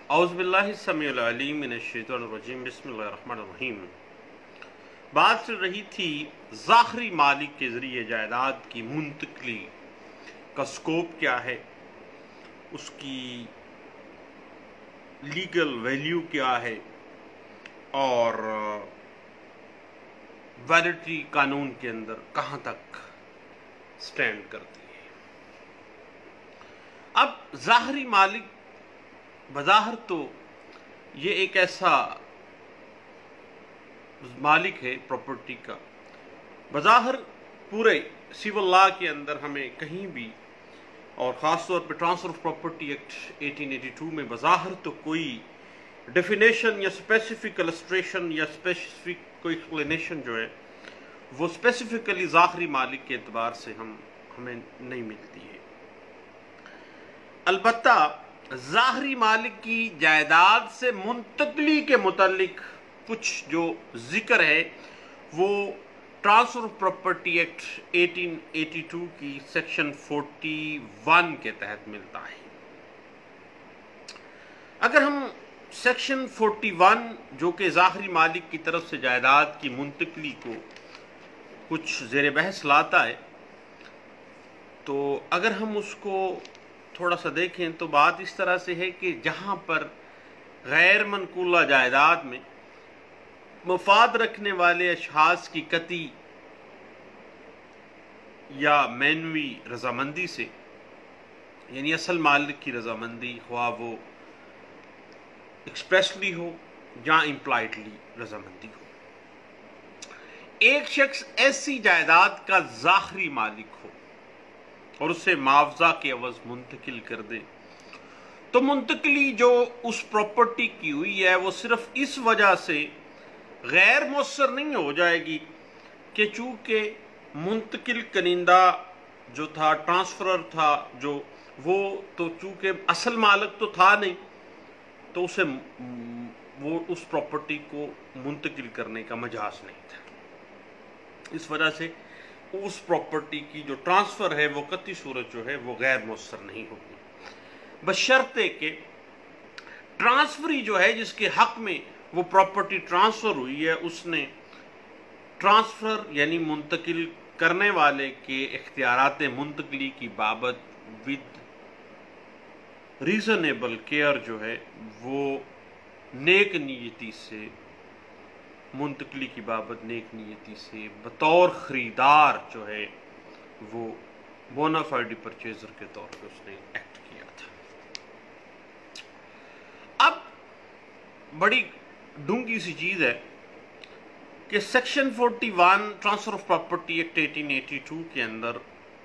औज़ुबिल्लाहिस्समीउल-अलीम मिनश्शैतानिर्रजीम बिस्मिल्लाहिर्रहमानिर्रहीम। बात चल रही थी ज़ाहरी मालिक के ज़रिए जायदाद की मुंतकली का स्कोप क्या है, उसकी लीगल वैल्यू क्या है और वैलिडिटी कानून के अंदर कहाँ तक स्टैंड करती है। अब ज़ाहरी मालिक बज़ाहिर तो ये एक ऐसा मालिक है प्रॉपर्टी का, बज़ाहिर पूरे सिविल लॉ के अंदर हमें कहीं भी, और ख़ास तौर पर ट्रांसफ़र ऑफ प्रॉपर्टी एक्ट 1882 में बज़ाहिर तो कोई डेफिनेशन या स्पेसिफिक इलस्ट्रेशन या स्पेसिफिक कोई एक्सप्लेनेशन जो है वो स्पेसिफिकली ज़ाहरी मालिक के एतबार से हमें नहीं मिलती है। अलबत्ता ज़ाहरी मालिक की जायदाद से मुंतकली के मुतालिक कुछ जो जिक्र है वो ट्रांसफ़र ऑफ प्रॉपर्टी एक्ट 1882 की सेक्शन 41 के तहत मिलता है। अगर हम सेक्शन 41 जो कि ज़ाहरी मालिक की तरफ से जायदाद की मुंतकली को कुछ ज़ेर बहस लाता है, तो अगर हम उसको थोड़ा सा देखें तो बात इस तरह से है कि जहाँ पर गैर मनकूला जायदाद में मफाद रखने वाले अशखास की कती या मैनवी रजामंदी से, यानी असल मालिक की रजामंदी, ख्वाह वो एक्सप्रेसली हो या इम्प्लाइडली रजामंदी हो, एक शख्स ऐसी जायदाद का ज़ाहरी मालिक हो और उसे मुआवजा के एवज मुंतकिल कर दे, तो मुंतकली जो उस प्रॉपर्टी की हुई है वो सिर्फ इस वजह से गैर मुअस्सर नहीं हो जाएगी कि चूंकि मुंतकिल कनिंदा जो था, ट्रांसफरर था जो, वो तो चूंकि असल मालिक तो था नहीं, तो उसे वो उस प्रॉपर्टी को मुंतकिल करने का मजाज नहीं था। इस वजह से उस प्रॉपर्टी की जो ट्रांसफ़र है वो कतई सूरत जो है वो गैर मुअस्सर नहीं होगी, बशर्ते कि ट्रांसफरी जो है जिसके हक में वो प्रॉपर्टी ट्रांसफ़र हुई है, उसने ट्रांसफ़र यानी मुंतकिल करने वाले के इख्तियारात मुंतकली की बाबत विद रीज़नेबल केयर जो है वो नेक नीयती से, मुंतकली की बाबत नेक नीयती से बतौर ख़रीदार जो है वो बोनाफाइड परचेजर के तौर पे उसने एक्ट किया था। अब बड़ी डूंगी सी चीज़ है कि section 41 transfer of property act 1882 के अंदर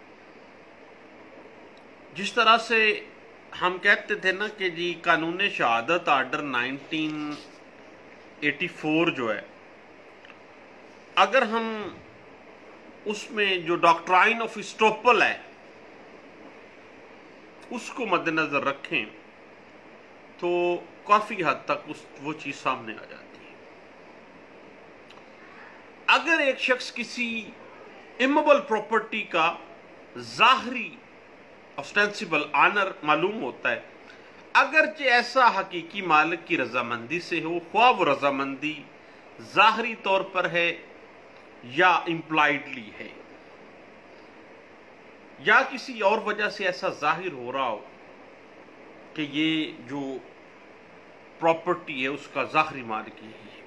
जिस तरह से हम कहते थे ना कि जी कानून शहादत आर्डर 1984 जो है, अगर हम उसमें जो डॉक्ट्राइन ऑफ इस्टोपल है उसको मद्देनजर रखें तो काफी हद तक वो चीज सामने आ जाती है। अगर एक शख्स किसी इमोबल प्रॉपर्टी का ज़ाहरी ऑस्टेंसिबल ऑनर मालूम होता है, अगरचे ऐसा हकीकी मालिक की रजामंदी से हो, ख्वाह वो रजामंदी ज़ाहरी तौर पर है या इम्प्लाइडली है, या किसी और वजह से ऐसा जाहिर हो रहा हो कि ये जो प्रॉपर्टी है उसका ज़ाहरी मालिक यही है,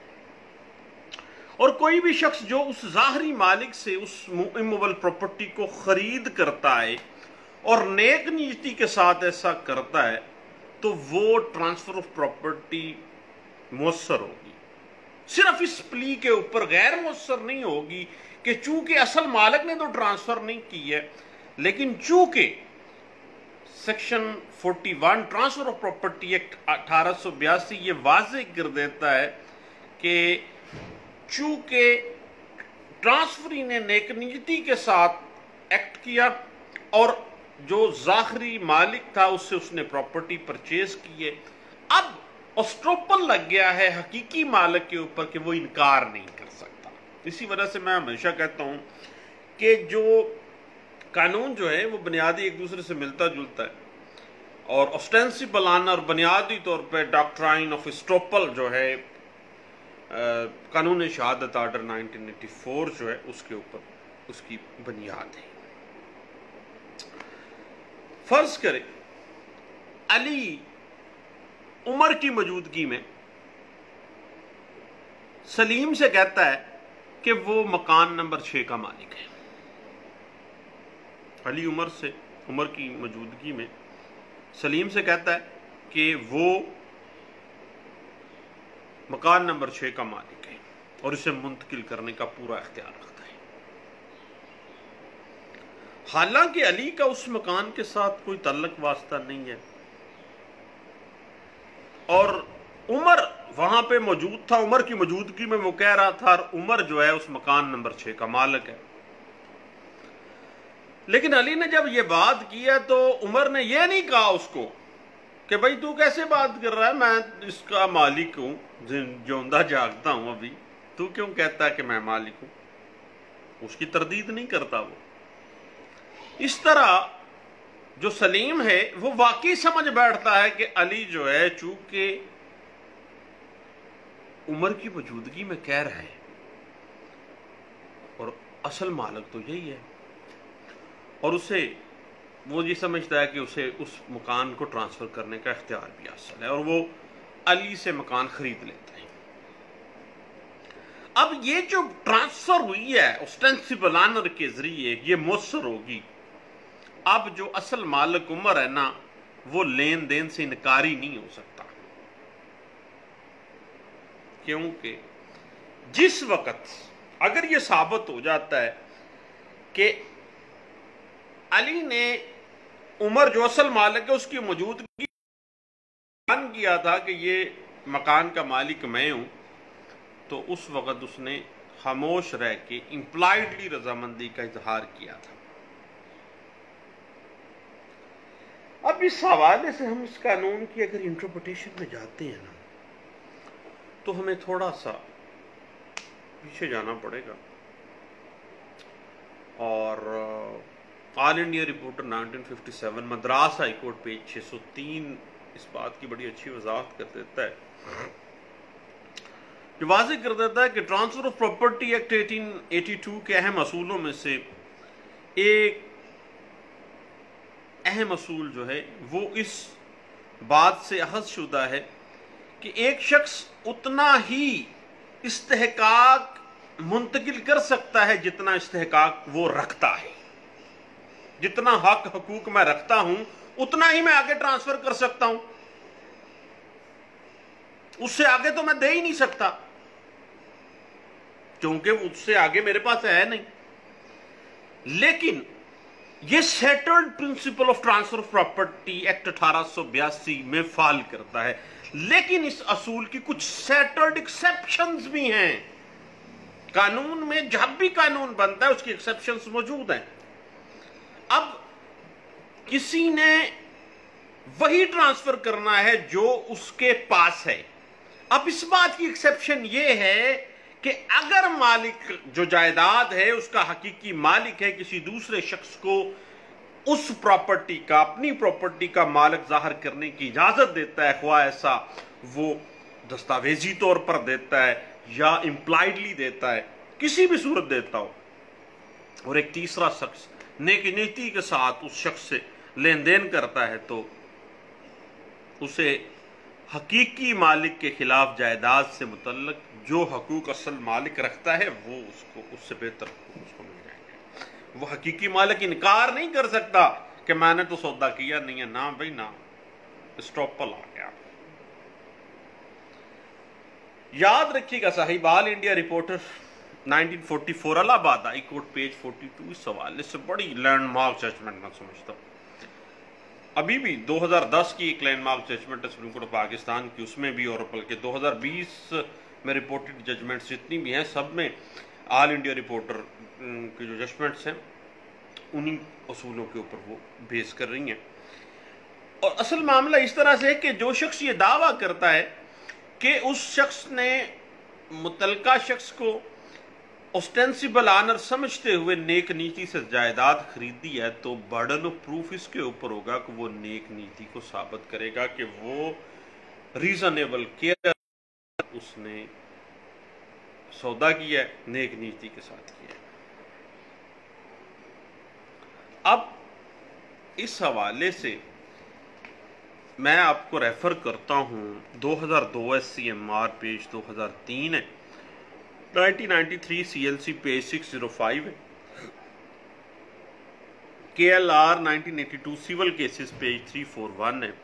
और कोई भी शख्स जो उस ज़ाहरी मालिक से उस इमोबल प्रॉपर्टी को खरीद करता है और नेक नीयती के साथ ऐसा करता है, तो वो ट्रांसफ़र ऑफ प्रॉपर्टी मुअस्सर होगी। सिर्फ इस प्ली के ऊपर गैर मुअस्सर नहीं होगी कि चूंकि असल मालिक ने तो ट्रांसफर नहीं की है, लेकिन चूंकि section 41 transfer of property act 1882 ये वाज़ेह कर देता है कि चूंकि ट्रांसफरी ने नेक नीयती के साथ एक्ट किया और जो ज़ाहरी मालिक था उससे उसने प्रॉपर्टी परचेज की है, अब ऑस्ट्रोपल लग गया है हकीकी मालिक के ऊपर कि वो इनकार नहीं कर सकता। इसी वजह से मैं हमेशा कहता हूं कि जो कानून जो है वो बुनियादी एक दूसरे से मिलता जुलता है, और ऑस्टेंसिबल ऑनर बुनियादी तौर पर डॉक्ट्राइन ऑफ स्टोपल जो है कानून शहादत आर्डर 1984 जो है उसके ऊपर उसकी बुनियाद है। फर्ज करें अली उमर की मौजूदगी में सलीम से कहता है कि वो मकान नंबर 6 का मालिक है। अली उमर की मौजूदगी में सलीम से कहता है कि वो मकान नंबर 6 का मालिक है और इसे मुंतकिल करने का पूरा इख्तियार रखता है। हालांकि अली का उस मकान के साथ कोई तल्लक वास्ता नहीं है और उमर वहां पे मौजूद था। उमर की मौजूदगी में वो कह रहा था और उमर जो है उस मकान नंबर 6 का मालिक है। लेकिन अली ने जब ये बात की है तो उमर ने ये नहीं कहा उसको कि भाई तू कैसे बात कर रहा है, मैं इसका मालिक हूं, जिंदा जागता हूं, अभी तू क्यों कहता है कि मैं मालिक हूं। उसकी तरदीद नहीं करता वो। इस तरह जो सलीम है वो वाकई समझ बैठता है कि अली जो है चूंकि उमर की मौजूदगी में कह रहा है और असल मालिक तो यही है, और उसे वो ये समझता है कि उसे उस मकान को ट्रांसफर करने का इख्तियार भी हासिल है और वो अली से मकान खरीद लेता है। अब ये जो ट्रांसफर हुई है ऑस्टेंसिबल ऑनर के जरिए ये मुयस्सर होगी। अब जो असल मालिक उमर है ना वो लेन देन से इनकारी नहीं हो सकता, क्योंकि जिस वक्त अगर ये साबित हो जाता है कि अली ने उमर जो असल मालिक है उसकी मौजूदगी बयान किया था कि ये मकान का मालिक मैं हूं, तो उस वक्त उसने खामोश रह के इंप्लाइडली रजामंदी का इजहार किया था। अब इस हवाले से हम इस कानून की अगर इंटरप्रिटेशन में जाते हैं ना तो हमें थोड़ा सा पीछे जाना पड़ेगा और all India reporter 1957 Madras high court page 603 इस बात की बड़ी अच्छी वजाहत कर देता है, जो वाज़ेह कर देता है कि ट्रांसफर ऑफ प्रॉपर्टी एक्ट 1882 के अहम असूलों में से एक अहम असूल जो है वो इस बात से अखज़ शुदा है कि एक शख्स उतना ही इस्तेहकाक मुंतकिल कर सकता है जितना इस्तेहकाक वो रखता है। जितना हक हकूक मैं रखता हूं उतना ही मैं आगे ट्रांसफर कर सकता हूं, उससे आगे तो मैं दे ही नहीं सकता क्योंकि उससे आगे मेरे पास है नहीं। लेकिन यह settled principle of transfer of property act 1882 में फॉल करता है, लेकिन इस असूल की कुछ सेटल्ड एक्सेप्शंस भी हैं। कानून में जब भी कानून बनता है उसकी एक्सेप्शंस मौजूद हैं। अब किसी ने वही ट्रांसफर करना है जो उसके पास है। अब इस बात की एक्सेप्शन यह है कि अगर मालिक जो जायदाद है उसका हकीकी मालिक है किसी दूसरे शख्स को उस प्रॉपर्टी का अपनी प्रॉपर्टी का मालिक जाहिर करने की इजाजत देता है, ख्वाह ऐसा वो दस्तावेजी तौर पर देता है या इंप्लाइडली देता है, किसी भी सूरत देता हो, और एक तीसरा शख्स नेक नीति के साथ उस शख्स से लेन देन करता है, तो उसे हकीकी मालिक के खिलाफ जायदाद से मुतल्लक जो हकूक असल मालिक रखता है वो उसको उससे बेहतर उसको मिल जाएंगे। वो हकीकी मालिक इनकार नहीं कर सकता कि मैंने तो सौदा किया नहीं है, ना भाई ना, स्टॉपल आ गया। याद रखिएगा साहिब, all India reporter 1944 Allahabad high court page 42 इस हवाले से बड़ी लैंडमार्क जजमेंट मैं समझता हूं। अभी भी 2010 की एक लैंडमार्क जजमेंट है सुप्रीम कोर्ट ऑफ पाकिस्तान की, उसमें भी और बल्कि 2020 में रिपोर्टेड जजमेंट्स जितनी भी हैं सब में ऑल इंडिया रिपोर्टर की जो जजमेंट्स हैं उन्हीं असूलों के ऊपर वो बेस कर रही हैं। और असल मामला इस तरह से है कि जो शख्स ये दावा करता है कि उस शख्स ने मुतलका शख्स को ऑस्टेंसिबल ऑनर समझते हुए नेक नीति से जायदाद खरीदी है तो बर्डन ऑफ प्रूफ इसके ऊपर होगा कि वो नेक नीति को साबित करेगा कि वो रीजनेबल केयर उसने सौदा किया है, नेक नीति के साथ किया है। अब इस हवाले से मैं आपको रेफर करता हूं 2002 SCMR पेज 2003 है, 1993 CLC पेज 605 है, KLR 1982 सिविल केसेस पेज 341 है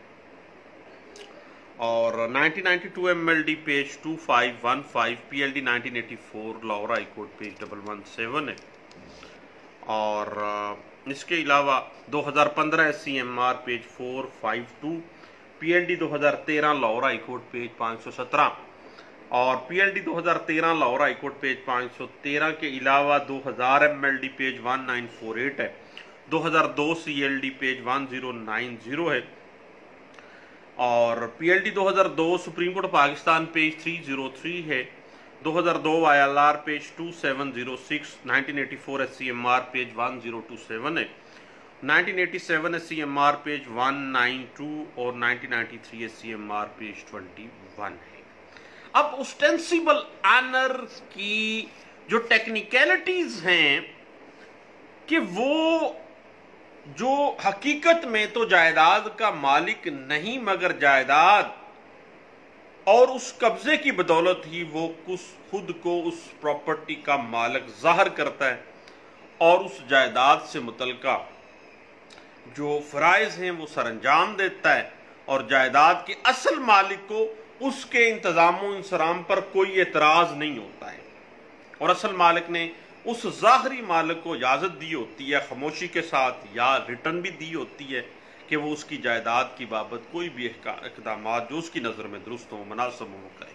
और 1992 MLD page 2515, PLD 1984 Lahore high court page 117 है और इसके अलावा 2015 SCMR page 452, PLD 2013 Lahore high court page 517 और PLD 2013 Lahore high court page 513 के अलावा 2000 MLD पेज 1948 है, 2002 CLD पेज 1090 है और PLD 2002 supreme court Pakistan page 303 है, 2002 ILR पेज 2706, 1984 SCMR पेज 1027 है, 1987 SCMR पेज 192 और 1993 SCMR पेज 21 है। अब ऑस्टेंसिबल ऑनर की जो टेक्निकलिटीज हैं कि वो जो हकीकत में तो जायदाद का मालिक नहीं मगर जायदाद और उस कब्जे की बदौलत ही वो खुद को उस प्रॉपर्टी का मालिक जाहिर करता है और उस जायदाद से मुतल्लिका जो फराइज हैं वो सरअंजाम देता है और जायदाद के असल मालिक को उसके इंतजाम इंसराम पर कोई एतराज नहीं होता है और असल मालिक ने उस ज़ाहरी मालिक को इजाज़त दी होती है खामोशी के साथ या रिटर्न भी दी होती है कि वो उसकी जायदाद की बाबत कोई भी इक़दाम जो उसकी नज़र में दुरुस्त हो मुनासिब हो करे।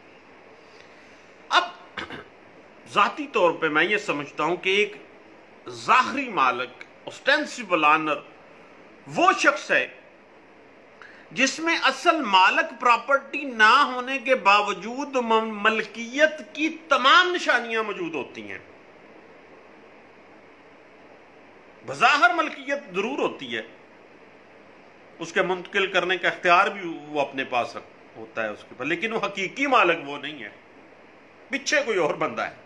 अब ज़ाती तौर पे मैं ये समझता हूं कि एक ज़ाहरी मालिक ऑस्टेंसिबल ऑनर वो शख्स है जिसमें असल मालिक प्रॉपर्टी ना होने के बावजूद मलकियत की तमाम निशानियां मौजूद होती हैं। बज़ाहिर मलकियत जरूर होती है, उसके मुंतकिल करने का इख्तियार भी वो अपने पास होता है उसके पर, लेकिन वो हकीकी मालिक वो नहीं है, पीछे कोई और बंदा है।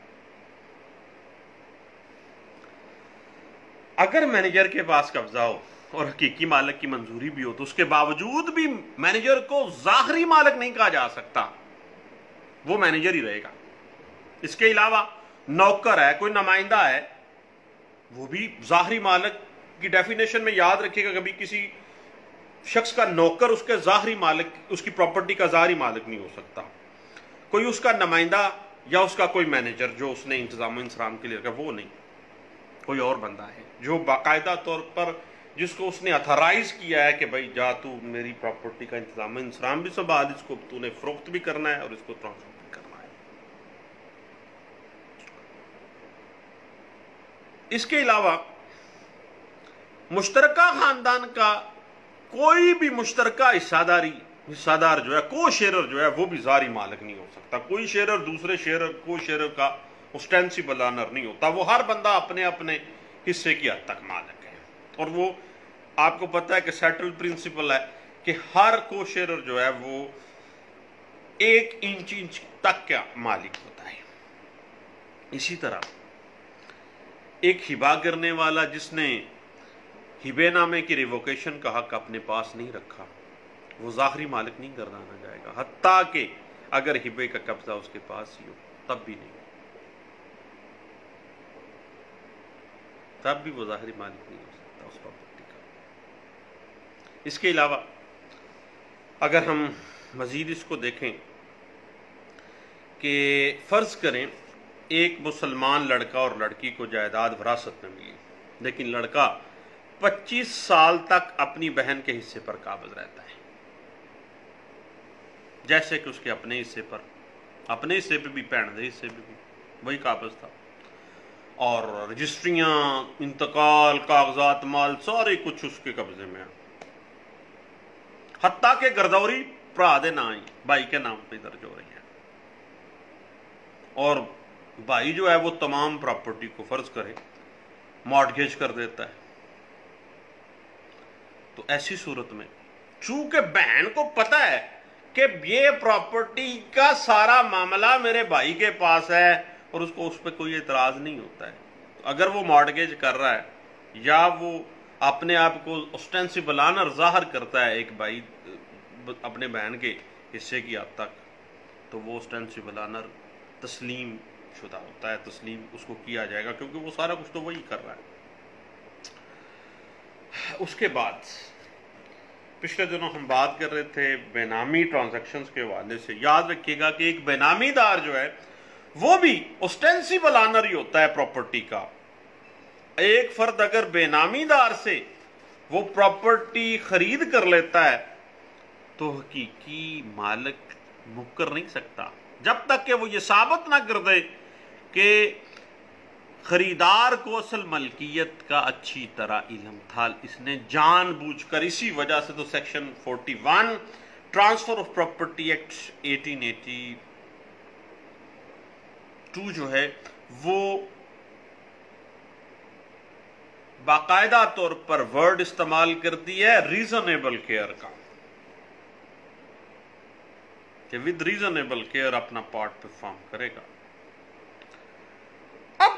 अगर मैनेजर के पास कब्जा हो और हकीकी मालिक की मंजूरी भी हो तो उसके बावजूद भी मैनेजर को ज़ाहरी मालिक नहीं कहा जा सकता, वो मैनेजर ही रहेगा। इसके अलावा नौकर है, कोई नुमाइंदा है, वो भी ज़ाहरी मालिक की डेफिनेशन में याद रखिएगा, कभी किसी शख्स का नौकर उसके ज़ाहरी मालिक उसकी प्रॉपर्टी का ज़ाहरी मालिक नहीं हो सकता। कोई उसका नुमाइंदा या उसका कोई मैनेजर जो उसने इंतजाम इंसराम के लिए रखा, वो नहीं, कोई और बंदा है जो बाकायदा तौर पर जिसको उसने अथराइज किया है कि भाई जा तू मेरी प्रॉपर्टी का इंतजाम इंसराम भी संभाल, इसको तूने फरोख्त भी करना है और इसको ट्रांसफर भी करना है। इसके अलावा मुश्तरका खानदान का कोई भी मुश्तरका हिस्सादार जो है, को शेयर जो है, वो भी ज़ाहरी मालिक नहीं हो सकता। कोई शेयर दूसरे शेयर को शेयर का ऑस्टेंसिबल ऑनर नहीं होता। वो हर बंदा अपने अपने हिस्से की हद तक मालिक है और वो आपको पता है कि सेटल प्रिंसिपल है कि हर को शेयर जो है वो 1 इंच तक का मालिक होता है। इसी तरह एक हिबा करने वाला जिसने हिबेनामे की रिवोकेशन का हक अपने पास नहीं रखा, वो ज़ाहरी मालिक नहीं गर्दाना जाएगा, हत्ता कि अगर हिबे का कब्जा उसके पास ही हो तब भी नहीं, तब भी वो ज़ाहरी मालिक नहीं हो सकता उस प्रॉपर्टी का। इसके अलावा अगर हम मज़ीद इसको देखें कि फ़र्ज़ करें एक मुसलमान लड़का और लड़की को जायदाद विरासत में मिली, लेकिन लड़का 25 साल तक अपनी बहन के हिस्से पर काबिज रहता है, जैसे कि उसके अपने हिस्से पे भी भैन के हिस्से पे भी वही काबिज था और रजिस्ट्रियां, इंतकाल, कागजात, माल सारे कुछ उसके कब्जे में है, हत्ता के गर्दौरी भरा दे ना ही भाई के नाम पे दर्ज हो रही है और भाई जो है वो तमाम प्रॉपर्टी को फर्ज करे मॉर्टगेज कर देता है। तो ऐसी सूरत में चूंकि बहन को पता है कि ये प्रॉपर्टी का सारा मामला मेरे भाई के पास है और उसको उस पर कोई एतराज नहीं होता है, तो अगर वो मॉर्टगेज कर रहा है या वो अपने आप को ऑस्टेंसिबल ऑनर जाहिर करता है एक भाई अपने बहन के हिस्से की हद तक, तो वो ऑस्टेंसिबल ऑनर तस्लीम शुदा होता है, तस्लीम उसको किया जाएगा क्योंकि वो सारा कुछ तो वही कर रहा है। उसके बाद पिछले दिनों हम बात कर रहे थे बेनामी ट्रांजैक्शंस के हवाले से। याद रखिएगा कि एक बेनामीदार जो है वो भी ऑस्टेंसिबल ऑनर ही होता है प्रॉपर्टी का। एक फर्द अगर बेनामीदार से वो प्रॉपर्टी खरीद कर लेता है तो हकीकी मालिक मुकर नहीं सकता जब तक कि वो ये साबित ना कर दे कि खरीदार को असल मलकियत का अच्छी तरह इल्म था, इसने जानबूझकर, इसी वजह से तो section 41 transfer of property act 1882 जो है वो बाकायदा तौर पर वर्ड इस्तेमाल करती है रीजनेबल केयर का, कि विद रीजनेबल केयर अपना पार्ट परफॉर्म करेगा। अब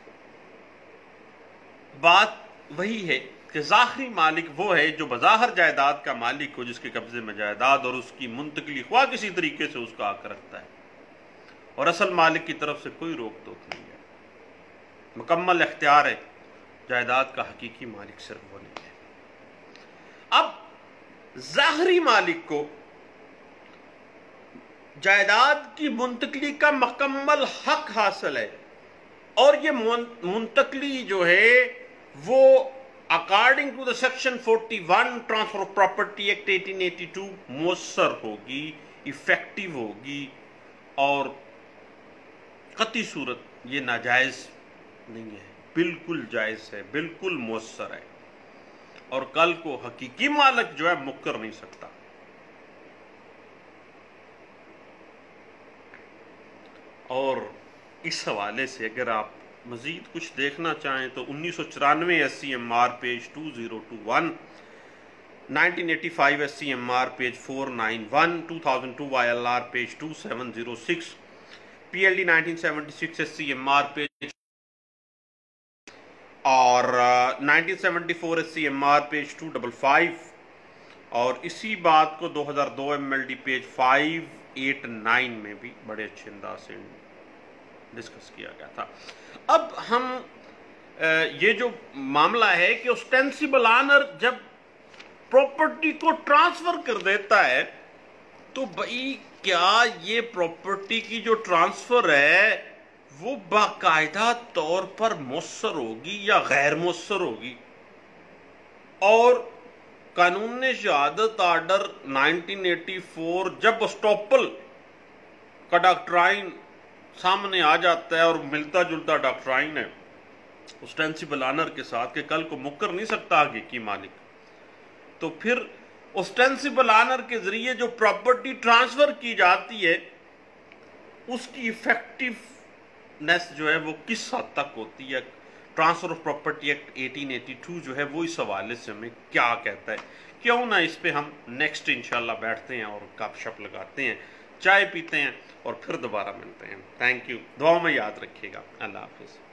बात वही है कि ज़ाहिरी मालिक वो है जो बज़ाहिर जायदाद का मालिक हो, जिसके कब्जे में जायदाद और उसकी मुंतकली ख्वाह किसी तरीके से उसका हक रखता है और असल मालिक की तरफ से कोई रोक टोक नहीं है, मुकम्मल इख्तियार है, जायदाद का हकीकी मालिक सिर्फ वो नहीं है। अब ज़ाहिरी मालिक को जायदाद की मुंतकली का मुकम्मल हक हासिल है और ये मुंतकली जो है वो according to the section 41 transfer of property act 1882 मुयस्सर होगी, इफेक्टिव होगी और कतई सूरत ये नाजायज नहीं है, बिल्कुल जायज है, बिल्कुल मुयस्सर है और कल को हकीकी मालिक जो है मुकर नहीं सकता। और इस हवाले से अगर आप मजीद कुछ देखना चाहें तो 1994 SCMR page 2021, 1985 SCMR page 491, 2002 ILR page 2706, PLD 1976 SCMR page और 1974 SCMR पेज 255 और इसी बात को 2002 MLD पेज 589 में भी बड़े अच्छे अंदाज से डिस्कस किया गया था। अब हम ये जो मामला है कि ऑस्टेंसिबल ऑनर जब प्रॉपर्टी को ट्रांसफर कर देता है तो भाई क्या ये प्रॉपर्टी की जो ट्रांसफर है वो बाकायदा तौर पर मुयस्सर होगी या गैर मुयस्सर होगी। और कानून शहादत आर्डर 1984 जब स्टॉपल का डॉक्ट्राइन सामने आ जाता है और मिलता जुलता डॉक्ट्राइन है ऑस्टेंसिबल ऑनर के साथ कि कल को मुकर नहीं सकता हकीकी मालिक, तो फिर ऑस्टेंसिबल ऑनर के जरिए जो प्रॉपर्टी ट्रांसफर की जाती है उसकी इफेक्टिवनेस जो है वो किस हद तक होती है। ट्रांसफर ऑफ प्रॉपर्टी एक्ट 1882 जो है वो इस हवाले से हमें क्या कहता है, क्यों ना इस पे हम नेक्स्ट इंशाल्लाह बैठते हैं और गपशप लगाते हैं, चाय पीते हैं और फिर दोबारा मिलते हैं। थैंक यू, दुआ में याद रखिएगा। अल्लाह हाफिज़।